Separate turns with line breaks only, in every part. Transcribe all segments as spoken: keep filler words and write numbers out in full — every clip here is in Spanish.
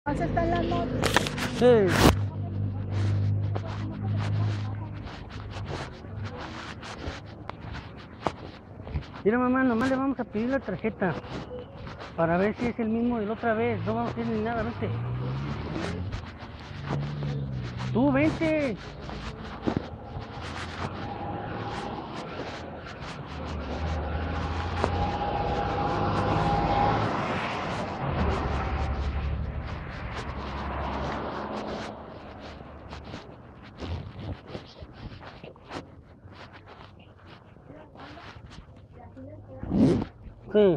Está en la moto.
Sí. Mira, mamá, nomás le vamos a pedir la tarjeta para ver si es el mismo de la otra vez. No vamos a hacer ni nada, vente. Tú, vente. Sí.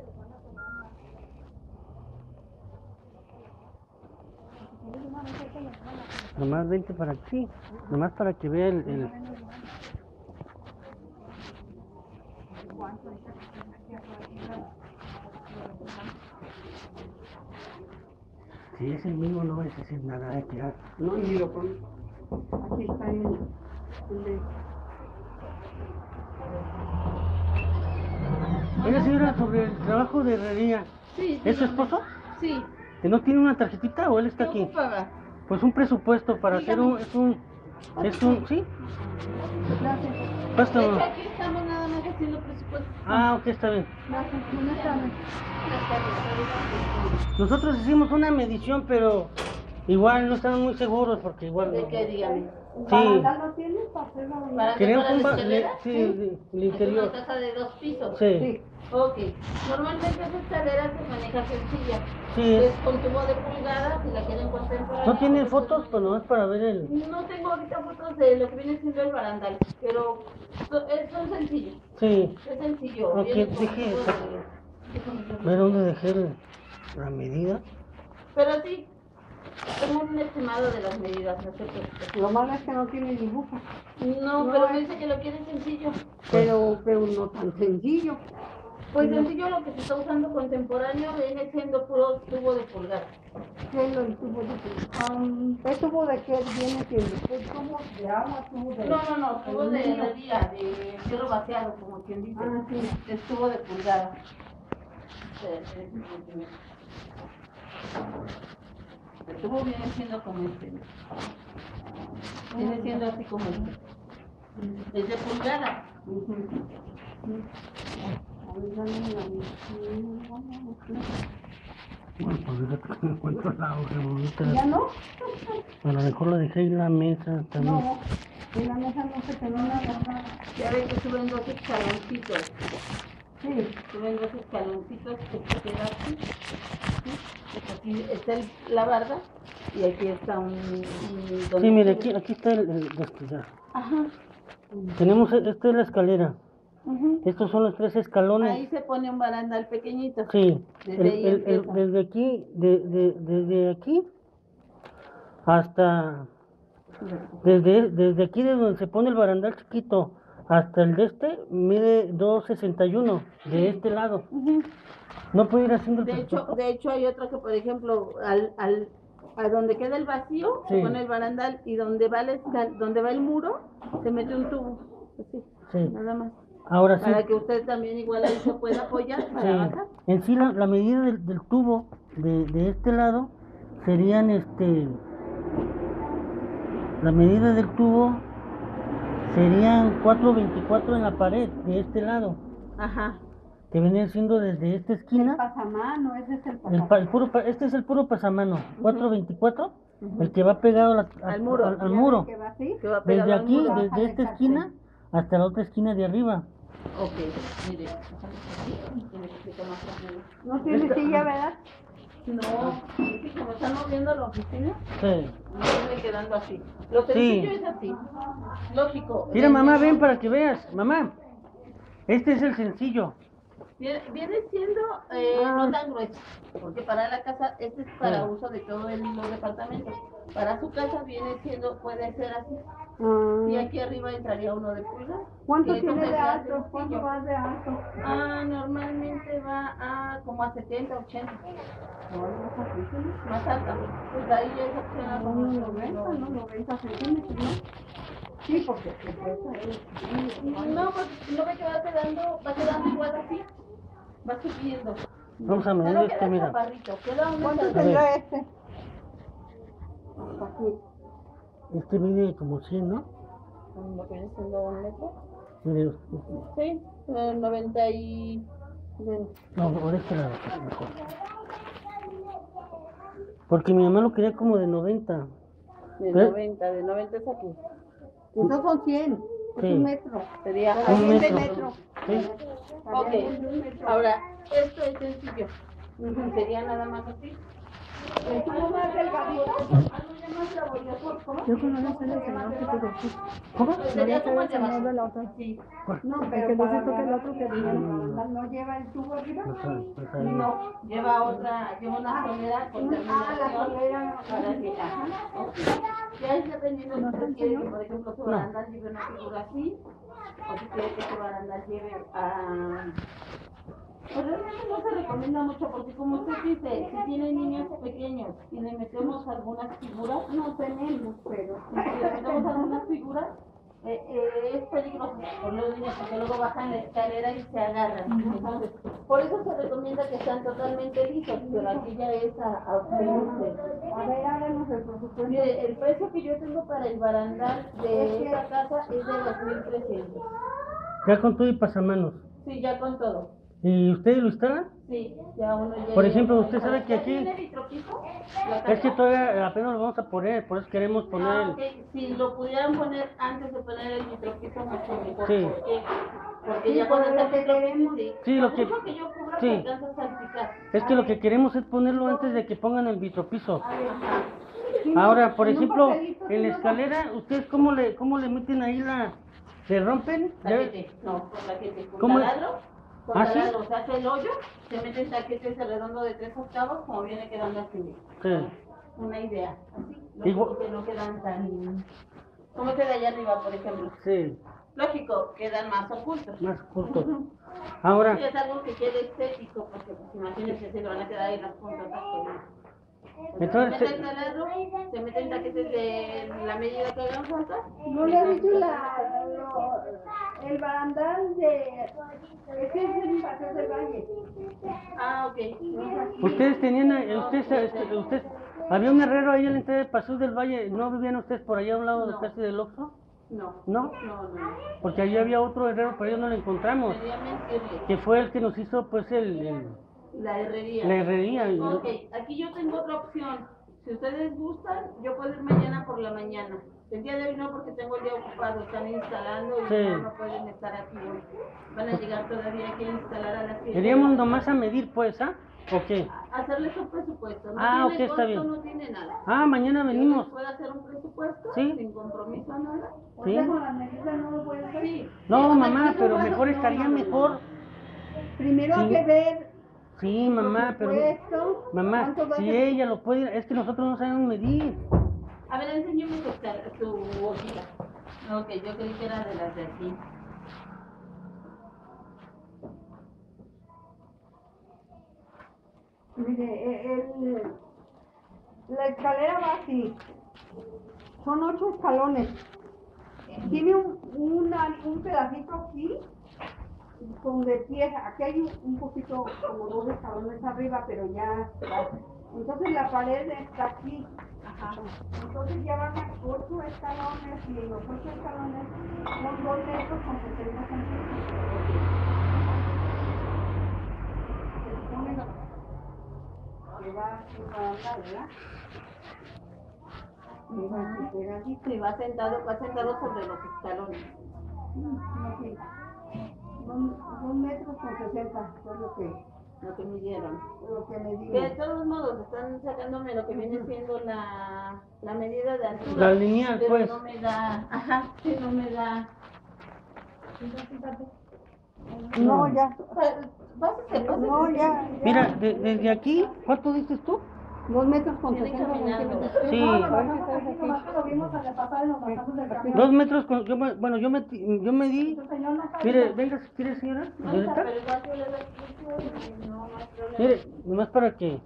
Nomás vente para aquí, nomás para que vea el... el... Si es el mismo no vas a decir nada de que...
No, ni lo con... Aquí está el... el...
Oiga, señora, sobre el trabajo de herrería.
Sí,
¿Es su esposo?
Sí.
¿Que no tiene una tarjetita o él está aquí?
Ocupaba.
Pues un presupuesto para hacer un... Es un... Es un... ¿Sí?
Gracias.
Basta.
De hecho, aquí estamos nada más haciendo presupuesto.
Ah, ok, está bien.
Gracias. Buenas tardes.
Nosotros hicimos una medición, pero igual no estamos muy seguros porque igual...
¿De qué, dígame?
Sí.
¿Para lo tienes? ¿Para hacerlo? ¿Para
Queremos
para
un...
la
ba-
escalera?
le- Sí, el- el
Es
interior.
una casa de dos pisos.
Sí.
Sí. Ok. Normalmente esa escalera se maneja sencilla.
Sí.
Es con tubo de pulgada, si la quieren contemplar.
¿No tiene fotos? Pues no es para ver el...
No tengo ahorita fotos de lo que viene siendo el barandal, pero so- es- son sencillos.
Sí.
Es sencillo.
Ok,
viene con
deje...
tubo de-
Ver dónde dejé el- la medida.
Pero sí, tengo un estimado de las medidas, no se preocupe.
Lo malo es que no tiene dibujo,
No,
No,
pero
es-
me dice que lo quiere sencillo.
pero, pero no tan sencillo.
Pues
No.
sencillo lo que se está usando contemporáneo viene siendo puro tubo de pulgada.
¿Qué es lo del tubo de tubo? Um, ¿El tubo de qué viene siendo? ¿El tubo de agua, tubo de...?
No, no, no, tubo de
aluminio?
herrería, de fierro vaciado, como quien dice.
Ah, sí.
Es tubo de pulgada. Sí, sí, sí, sí. El tubo viene siendo como este. Viene siendo así como este. Es de pulgada.
Ujú. A ver, dame la mía.
Bueno, pues fíjate que no encuentro la hoja bonita.
¿Ya no?
A lo mejor la dejé en la mesa también.
No, en la mesa no se quedó nada.
Ya ven que suben dos escaloncitos.
Sí.
Suben dos escaloncitos que se queda aquí. Aquí está el- la barda y aquí está un... un- donde
Sí, mire,
sube.
aquí, aquí está el... el este, ya.
Ajá.
Tenemos, e- esta es la escalera.
Ujú.
Estos son los tres escalones.
Ahí se pone un barandal pequeñito.
Sí,
Desde
el-
ahí
el- el-
empieza.
desde aquí, de, de- desde aquí hasta, desde, desde aquí de donde se pone el barandal chiquito hasta el de este, mide dos sesenta y uno de este lado.
Ujú.
¿No puede ir haciendo el
De hecho,
presupuesto?
de hecho hay otro que, por ejemplo, al, al, a donde queda el vacío,
Sí.
se pone el barandal y donde va el, escal- donde va el muro, se mete un tubo. Así,
Sí.
nada más.
Ahora sí,
Para que usted también igual ahí se pueda apoyar para
sí.
bajar.
En sí la, la medida del, del tubo de, de este lado serían este, la medida del tubo serían cuatro veinticuatro en la pared de este lado,
Ajá.
que viene siendo desde esta
El
esquina,
pasamano, ese es el
el,
pasamano.
pa- el puro, pa- este es el puro pasamano, cuatro veinticuatro, el que va pegado a la- a-
Al muro.
al, al
¿Ya
muro,
ves que va así?
Que va pegado
desde
al
aquí,
muro.
desde esta esquina hasta la otra esquina de arriba.
Ok, mire. Tiene que explicar más rápido.
No tiene silla, ¿verdad?
No, es que como están moviendo la oficina,
Sí.
no viene quedando así. Lo sencillo es así. Lógico.
Mira,
el
mamá,
menor-
ven para que veas, mamá. Este es el sencillo.
Viene, viene siendo eh,
Ah.
no tan grueso, porque para la casa, este es para
Ah.
uso de todos los departamentos. Para su casa viene siendo, puede ser así.
Ah,
Y aquí arriba entraría uno de pulgar.
¿Cuánto
que eso
tiene de
sería
alto?
sencillo.
¿Cuánto va de alto?
Ah, normalmente va a como a setenta, ochenta. Más alta. Pues ahí ya es opción a
No,
como
no, noventa, no, noventa centímetros, ¿no? Sí, porque se puede.
No, pues no ve que va quedando, va quedando igual así. Va subiendo.
Vamos a
Ya
medir
no
este,
queda
mira.
chaparrito, queda un
¿Cuánto
A
escalón.
tendrá
ver.
este? hasta aquí.
Este mide como cien, ¿no?
Lo que viene siendo un metro.
Mire,
Sí, eh, noventa y... de-
no, por este lado, pues, mejor. Porque mi mamá lo quería como de noventa.
de
¿Eh?
noventa, de noventa es aquí.
Estos son cien, es
Sí.
un metro.
Sería
Un
cien de
metro.
metro.
Sí.
Ok, ahora, esto es sencillo. Sería nada más así.
El tubo más delgadito.
Yo como no sé el señor que te decís.
¿Cómo?
No
Sería
le sé
como
el
el de
señor
abajo.
de la otra.
Sí.
No,
El
pero
que
para
dice tú que el
la-
otro que
no,
tiene.
no, no lleva el tubo arriba.
No sabe, no sabe.
No, lleva otra, lleva una solera con
Ah, la
terminación
solera.
para que, ajá, ok. Ya es dependiendo si usted quiere que, por ejemplo, su
No.
barandal lleve una figura así, o si quiere que su barandal lleve a... Pues realmente no se recomienda mucho porque como usted dice, si tiene niños pequeños y le metemos algunas figuras,
No tenemos, pero.
si le metemos algunas figuras, eh, eh, es peligroso por los niños porque luego bajan la escalera y se agarran. Entonces, por eso se recomienda que sean totalmente lisos, pero aquí ya es a, a usted y usted.
A ver, háganos el presupuesto.
Mire, el precio que yo tengo para el barandal de esta casa es de dos mil trescientos.
Ya con todo y pasamanos.
Sí, ya con todo.
¿Y ustedes lo instalan?
Sí, ya uno llega.
Por ejemplo, usted sabe que
¿Ya
aquí-
tiene vitropiso? La
Es que
casa.
todavía apenas lo vamos a poner, por eso queremos poner
Ah,
el...
ok. Si lo pudieran poner antes de poner el vitropiso, mucho mejor.
Sí.
¿Por qué? Porque
Sí,
ya cuando
por
está
lo que
el vitropiso,
queremos.
sí.
Sí, lo que-
Mucho que yo cubra
sí.
se alcanza a salpicar.
Es que lo que queremos es ponerlo antes de que pongan el vitropiso.
Ajá.
Ahora, por
En un
ejemplo,
papelito,
en la
sí, no,
escalera, ¿ustedes cómo le, cómo le meten ahí la... ¿Le rompen? ¿Ya?
Taquete, no, con taquete, con
¿Cómo es?
taladro, con
¿Ah, sí?
taladro, se hace el hoyo, se mete el taquete ese redondo de tres octavos, como viene quedando así.
Sí.
Una idea, así,
Igual-
lógico que no quedan tan... ¿Cómo queda allá arriba, por ejemplo?
Sí,
Lógico, quedan más ocultos.
más justo. Ahora,
Sí, es algo que quede estético, porque pues imagínense si le van a quedar ahí las puntas.
Entonces,
se mete el taladro, se meten taquetes de la medida que hagan falta.
¿No le has dicho la, lo- el barandal de... Ese es el Paseo del Valle.
Ah, ok.
ustedes tenían, eh, ustedes, este, ustedes, había un herrero ahí en la entrada de Paseo del Valle, ¿no vivían ustedes por allá a un lado de
No.
casi del Oxxo?
No,
¿No?
no, no. no.
Porque allí había otro herrero, pero ellos no lo encontramos,
Sería mentirle.
que fue el que nos hizo pues el, el-
La herrería.
la herrería. y-
Ok, aquí yo tengo otra opción. Si ustedes gustan, yo puedo ir mañana por la mañana. El día de hoy no, porque tengo el día ocupado, están instalando y
Sí.
no, no pueden estar aquí hoy. Van a llegar todavía, hay que instalar a las siete.
Iríamos nomás a medir pues, ¿ah? ¿O qué?
Hacerles un presupuesto. No
Ah,
tiene
ok, está
costo,
bien.
no tiene nada.
Ah, mañana
Yo
venimos.
les puedo hacer un presupuesto
Sí.
sin compromiso a nada.
O
Sí.
sea, con las medidas no lo puedes hacer.
Sí.
No,
Sí,
mamá,
sí,
pero
no,
mejor
no,
estaría
no, no,
mejor.
no.
Primero hay
Sí.
que ver
Sí, mamá, pero...
presupuesto,
Mamá,
cuánto va a
si
ser.
ella lo puede, es que nosotros no sabemos medir.
A ver, enséñame su, car- su hojita. Ok, yo creí que era de las de aquí.
Mire, e- el, la escalera va así. Son ocho escalones. Tiene un, una- un pedacito aquí, donde empieza. Aquí hay un, un poquito, como dos escalones arriba, pero ya. Entonces la pared está aquí. Ajá. Entonces ya van a ocho escalones y los ocho escalones son dos metros con sesenta centímetros. Se pone que va así para andar, ¿verdad? Y va así pegadito.
Sí, va sentado, va sentado sobre los escalones.
Así. Dos, dos metros con sesenta fue lo que,
Lo que midieron.
lo que me
Que
dio.
de todos modos están sacándome lo que viene siendo la, la medida de altura.
La lineal,
pero
pues.
no me da, ajá, sí, no me da.
No, ya.
Pásate, pásate.
No, ya. ya.
Mira, de- desde aquí, ¿cuánto dices tú?
Dos metros con
Viene
sesenta
caminando.
centímetros.
Sí.
No, lo bajamos aquí, nomás que lo vimos a repasar y nos bajamos del camión.
Dos metros con, yo, me- bueno, yo me, yo me di,
El señor no sabe.
mire, venga si quiere señora,
No,
señorita.
pero igual yo le doy explicación, no, no hay problema.
Mire, nomás para que,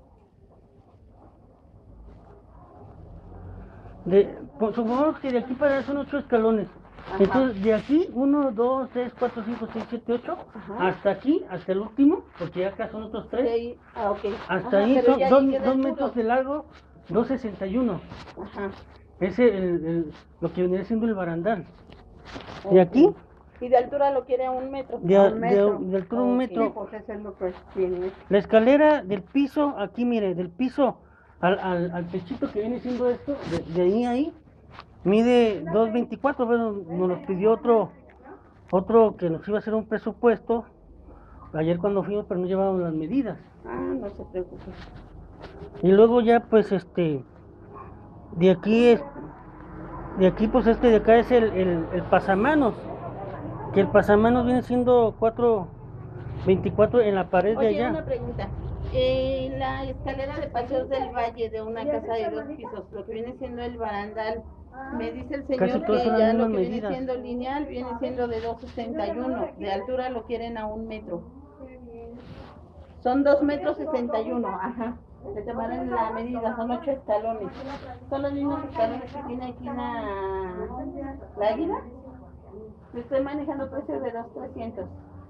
de, pues, supongamos que de aquí para allá son ocho escalones.
Ajá.
Entonces, de aquí, uno, dos, tres, cuatro, cinco, seis, siete, ocho,
Ajá.
hasta aquí, hasta el último, porque ya acá son otros
De
tres,
ahí, ah, ok.
hasta
Ajá,
ahí
pero
son
ya
dos,
ahí queda
dos
el
metros
muro.
de largo, dos sesenta y uno.
Ajá.
Ese el, el, lo que viene siendo el barandal. Y aquí,
Y de altura lo quiere a un metro.
de,
A
a-
un
de,
metro.
de altura un
Ok.
Sí,
metro.
pues eso es lo que tiene.
La escalera del piso, aquí mire, del piso al, al, al techito que viene siendo esto, de, de ahí a ahí, mide dos veinticuatro. Bueno, nos lo pidió otro, otro que nos iba a hacer un presupuesto ayer cuando fuimos, pero no llevábamos las medidas.
Ah, no se preocupe.
Y luego ya pues este, de aquí es, de aquí pues este de acá es el, el, el pasamanos, que el pasamanos viene siendo cuatro veinticuatro en la pared de
Oye,
allá.
una pregunta. Eh, la escalera de Paseos del Valle de una casa de dos pisos, lo que viene siendo el barandal, me dice el
Casi
señor
todas
que
son las
ya lo
mismas
que viene
medidas.
siendo lineal viene siendo de dos sesenta y uno, de altura lo quieren a un metro. Son dos metros sesenta y uno, ajá. Le tomaron la medida, son ocho escalones. Son los mismos escalones que tiene aquí la, la águila. Le estoy manejando precios de dos trescientos.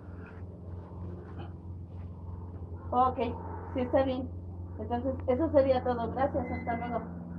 Ok, sí está bien. Entonces, eso sería todo. Gracias, hasta luego.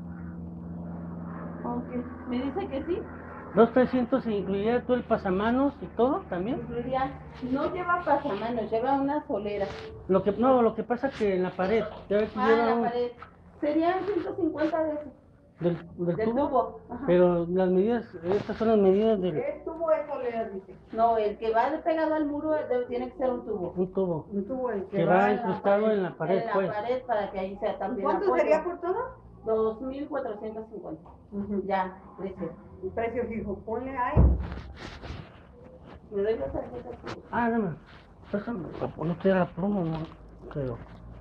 Ok, me dice que sí.
dos trescientos incluiría todo el pasamanos y todo también.
Incluiría, no lleva pasamanos, lleva una solera.
Lo que no, lo que pasa que en la pared, ya ves que
Ah,
lleva
la
un-
pared. Serían ciento cincuenta de ese,
del, del
del
tubo,
tubo. Ajá.
pero las medidas, estas son las medidas del
Es tubo eso le dice.
No, el que va pegado al muro debe- tiene que ser un tubo.
un tubo
Un tubo el que
que
va
va
en la
incrustado
pared.
en la pared,
en la
pues.
pared para que ahí sea también
¿Cuánto
apoyo.
sería por todo?
dos mil cuatrocientos cincuenta.
Ujú.
Ya, precio.
El precio fijo. Ponle ahí.
Me doy la tarjeta.
Ah, dame, pásame, para no tirar la pluma, no creo.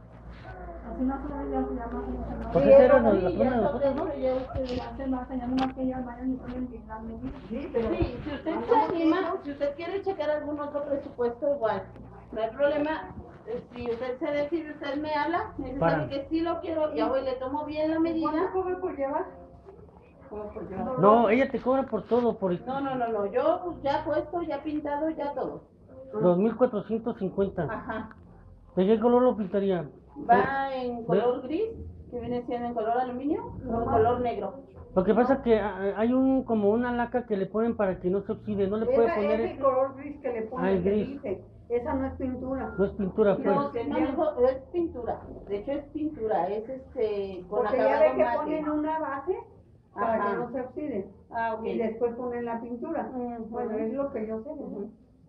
Así no se ya se llama como se llama.
Pues
Sí,
esa
eso
era la,
sí,
la
ya
pluma de
está
nosotros, ¿no?
precio, ya ustedes-
Ya se más allá, nomás que ellos vayan y ponen bien las medidas.
Sí, pero
Sí, si usted se anima, si usted quiere checar algún otro presupuesto, igual, no hay problema. Eh, Si usted se decide, usted me habla, me dice,
Para.
"Sabe que sí lo quiero", ya voy, le tomo bien la medida.
¿cuánto cobra por llevar?
¿Cómo por llevar?
No, ella te cobra por todo, por
No, no, no, no, yo pues, ya puesto, ya pintado, ya todo.
dos mil cuatrocientos cincuenta.
Ajá.
¿De qué color lo pintaría?
Va en color gris, que viene siendo en color aluminio, o en color negro.
Lo que pasa que ah, hay un como una laca que le ponen para que no se oxide, no le puede
Esa
poner
es el
este,
color gris que le
Ah,
ponen,
el
que
gris.
dice. Esa no es pintura.
no es pintura pues.
No, sí, manejo, es pintura, de hecho es pintura, es este, con
Porque ya ve
acabado
que
mate.
ponen una base para
Ajá.
que no se oxide.
Ah, ok.
Y después ponen la pintura.
Ujú.
Bueno, es lo que yo sé. ¿no?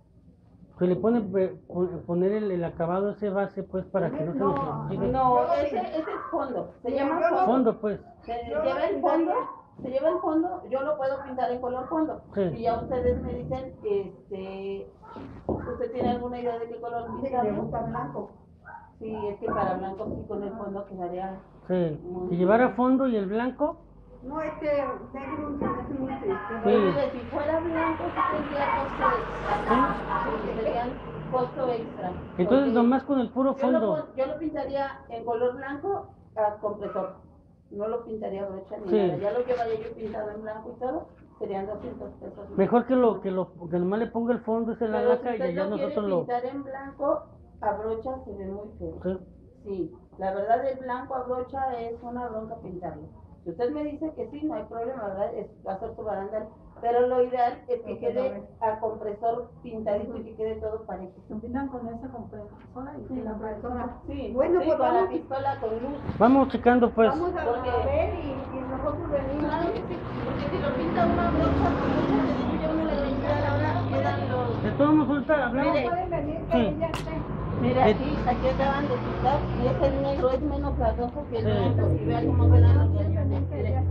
Que le pone eh, pon- poner el, el acabado ese base pues para que no se nos
No,
oxide.
No, ese, ese es fondo, se
Mira,
llama
yo lo-
fondo.
Fondo pues.
Se lleva el fondo, se lleva el fondo, yo lo puedo pintar en color fondo.
Sí.
Y ya ustedes me dicen, este, ¿usted tiene alguna idea de qué color
Sí, le
pintarlo?
gusta blanco.
Sí, es que para blanco sí con el fondo quedaría.
Sí. Si llevara fondo y el blanco,
No, es que negro se me hace muy triste.
Sí.
Mire, si fuera blanco sí tendría costo extra. Sí, tendrían costo extra.
entonces
Porque
nomás con el puro
yo lo,
fondo.
pon- yo lo pintaría en color blanco a compresor. No lo pintaría brocha ni
Sí.
nada. Ya lo llevaría yo pintado en blanco y todo, serían doscientos pesos.
Mejor que lo que lo que nomás le ponga el fondo ese la
Pero si
laca y
usted
allá
lo quiere
nosotros lo.
pintar en blanco, a brocha se ve muy feo.
Sí.
Sí, la verdad el blanco a brocha es una bronca pintarlo. Si usted me dice que sí, no hay problema, ¿verdad? Es hacer su barandal. Pero lo ideal es que quede a compresor pintadito y que quede todo parejo.
Se pintan con esa compresora y la
Persona.
Sí,
Bueno,
sí,
pues
con la
vamos-
pistola con luz.
Vamos checando pues.
Vamos a
Porque-
ver y, y nosotros venimos.
Claro que sí, porque si lo pinta una brocha, con mucha le digo yo, uno le pintura a la hora, quedan los...
De todos modos ahorita hablamos.
Mire.
Pueden venir,
Sí.
pero ya esté.
Mira,
De-
aquí, aquí acaban de pintar y es el negro, es menos grasoso que el
Sí.
blanco. Y vea cómo quedan los cañones. Mire.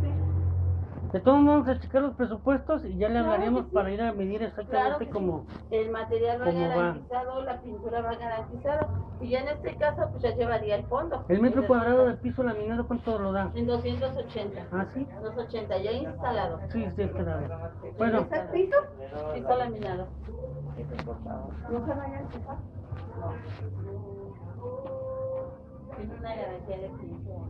De todos modos vamos a checar los presupuestos y ya le hablaríamos para ir a medir exactamente
Claro que
como.
El material va
¿Cómo va?
garantizado, la pintura va garantizada. Y ya en este caso, pues ya llevaría el fondo.
El metro
Entonces,
cuadrado de piso laminado, ¿cuánto lo da?
En doscientos ochenta.
¿Ah, sí?
doscientos ochenta, ya instalado.
Sí, sí, claro. Bueno,
¿Está el piso?
Piso laminado.
No se vaya a empezar.
Tiene una garantía de piso.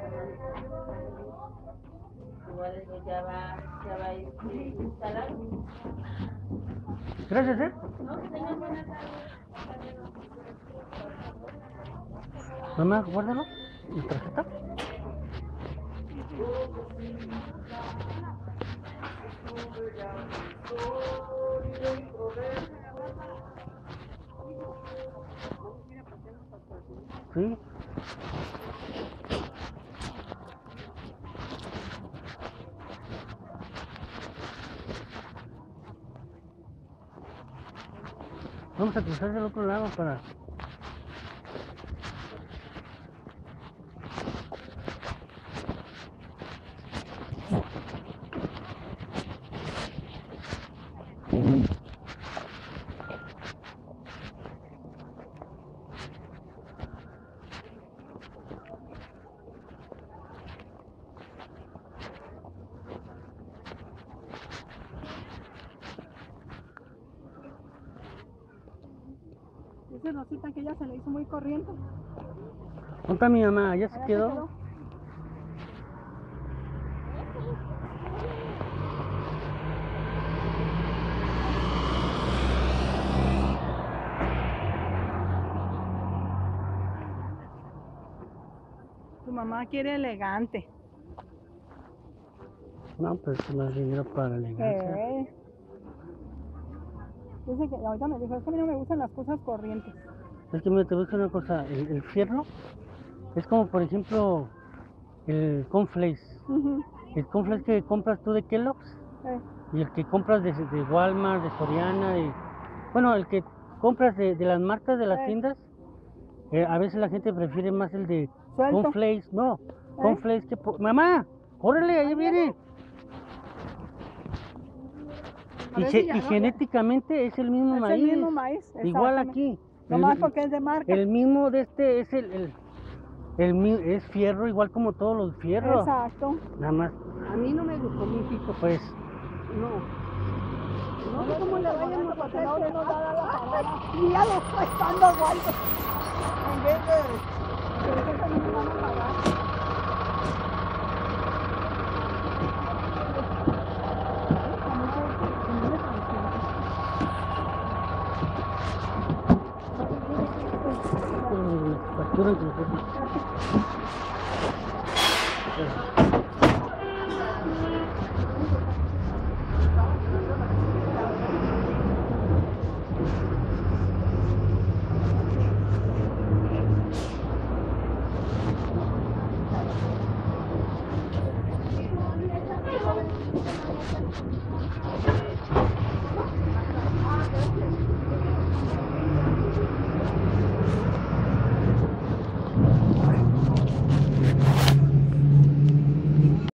Igual eso ya va, ya va este, instalado.
gracias, ¿eh?
No, que tengan buena tarde.
Mamá, guárdalo. ¿Mi tarjeta? Sí. Vamos a cruzar del otro lado para...
Dice Rosita que ella se le hizo muy corriente.
¿Dónde está mi mamá? ¿Ya se
Allá se
quedó?
quedó. Tu mamá quiere elegante.
No, pues más dinero para la elegancia.
Eh. Dice que ahorita me dijo, es que a mí no me gustan las cosas corrientes.
Es que mira, te voy a decir una cosa, el, el fierro es como por ejemplo el cornflakes.
Ujú.
El cornflakes que compras tú de Kellogg's
Eh.
y el que compras de, de Walmart, de Soriana, de, bueno, el que compras de, de las marcas de las
Eh.
tiendas, eh, a veces la gente prefiere más el de
Suelto.
cornflakes, no, cornflakes que... po- ¡Mamá! ¡Córrele! ¡Ahí viene!
A
Y,
ver
ge-
si ya
y
no-
genéticamente es el mismo
Es
maíz.
el mismo maíz.
Igual
exactamente.
aquí.
Nomás
El-
porque es de marca.
El mismo de este es el, el, el mi- es fierro igual como todos los fierros.
Exacto.
Nada más,
A mí no me gustó mucho.
pues,
No.
No sé cómo le vayan porque no le nos da la parada. Y ya lo está estando guay. En vez de... que esa no me van a pagar.
factura entre nosotros.